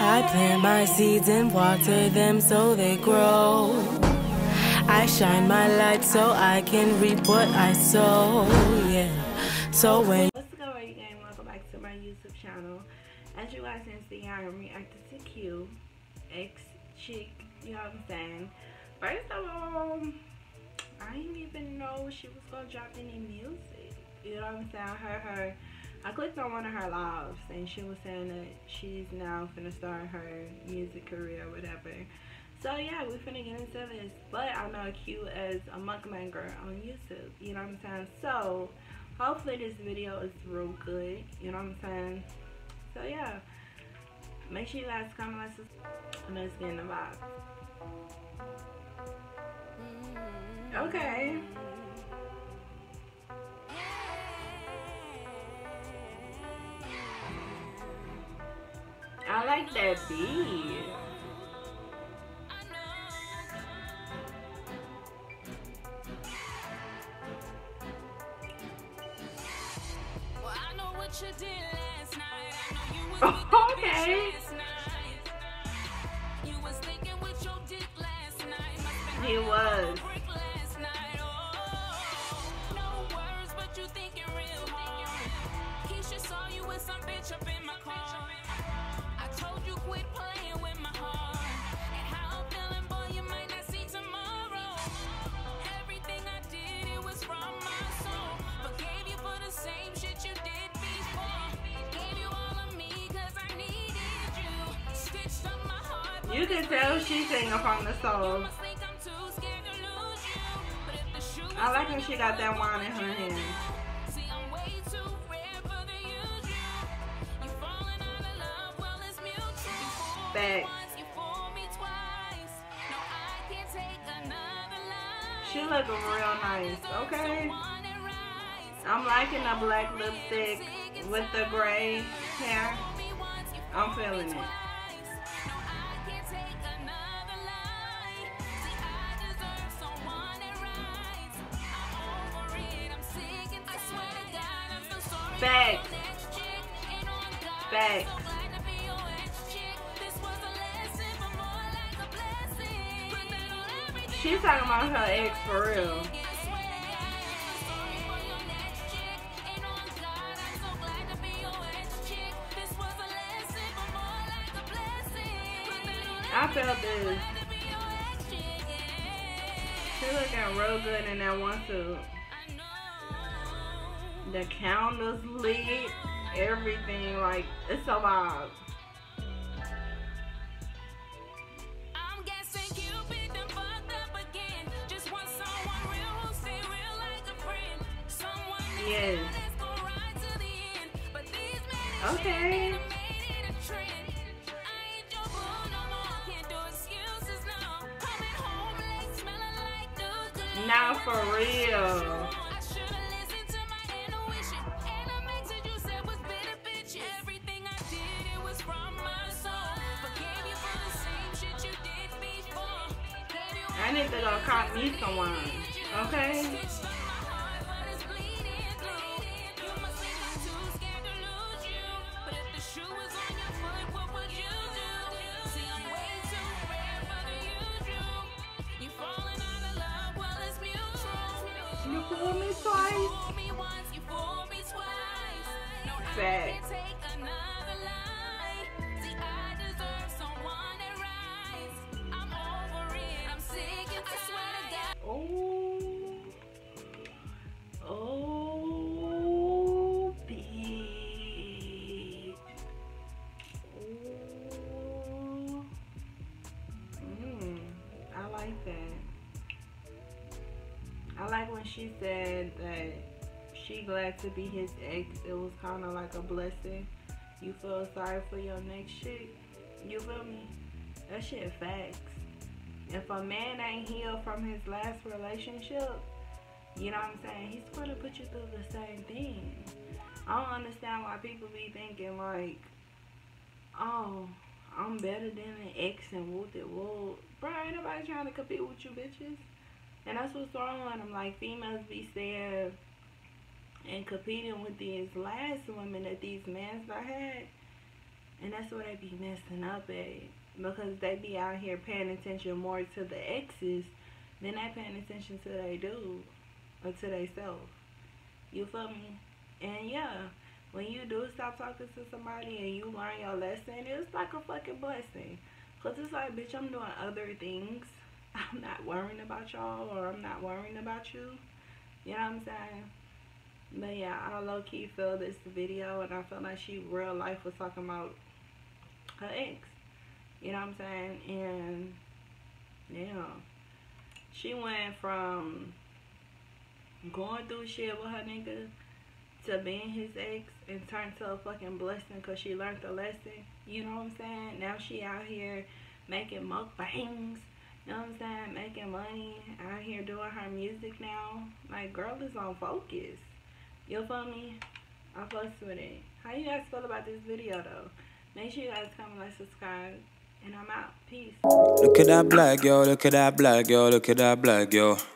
I plant my seeds and water them so they grow. I shine my light so I can reap what I sow, yeah. So when... What's going on, gang? Welcome back to my YouTube channel. As you guys can see, I am reacting to Q, ex-chick, you know what I'm saying? First of all, I didn't even know she was gonna drop any music, you know what I'm saying? I clicked on one of her lives and she was saying that she's now finna start her music career or whatever. So yeah, we finna get into this. But I know Q as a mukbanger on YouTube, you know what I'm saying? So hopefully this video is real good, you know what I'm saying? So yeah, make sure you guys comment, like, subscribe, and let's get in the vibe. Okay. I like that beat. Okay. He was. You can tell she's singing from the soul. I like how she got that wine in her hand. Back. She looking real nice, okay? I'm liking the black lipstick with the gray hair. I'm feeling it. Back. Back. She's talking about her ex for real. I felt this. She looking real good in that one suit. The candles lit, everything, like, it's a vibe. Yes. Okay. Now for real. I need to go cop me some wine, okay? You fool me twice. Facts. Oh, bitch. I like that. I like when she said that she glad to be his ex. It was kind of like a blessing. You feel sorry for your next shit. You feel me? That shit facts. If a man ain't healed from his last relationship, you know what I'm saying, he's going to put you through the same thing. I don't understand why people be thinking like, oh, I'm better than an ex and whoop it whoop. Bro, ain't nobody trying to compete with you bitches. And that's what's wrong with them. Like, females be saying and competing with these last women that these men had. And that's where they be messing up at. Because they be out here paying attention more to the exes than they paying attention to they dude or to they self. You feel me? And yeah, when you do stop talking to somebody and you learn your lesson, it's like a fucking blessing. Because it's like, bitch, I'm doing other things. I'm not worrying about y'all, or I'm not worrying about you. You know what I'm saying? But yeah, I low-key feel this video, and I feel like she real life was talking about her ex. You know what I'm saying? And yeah, she went from going through shit with her nigga to being his ex and turned to a fucking blessing because she learned the lesson. You know what I'm saying? Now she out here making mukbangs. You know what I'm saying? Making money. Out here doing her music now. Like, girl is on focus. You feel me? I fucks with it. How you guys feel about this video though? Make sure you guys comment, like, subscribe. And I'm out. Peace. Look at that black girl, look at that black girl, look at that black girl.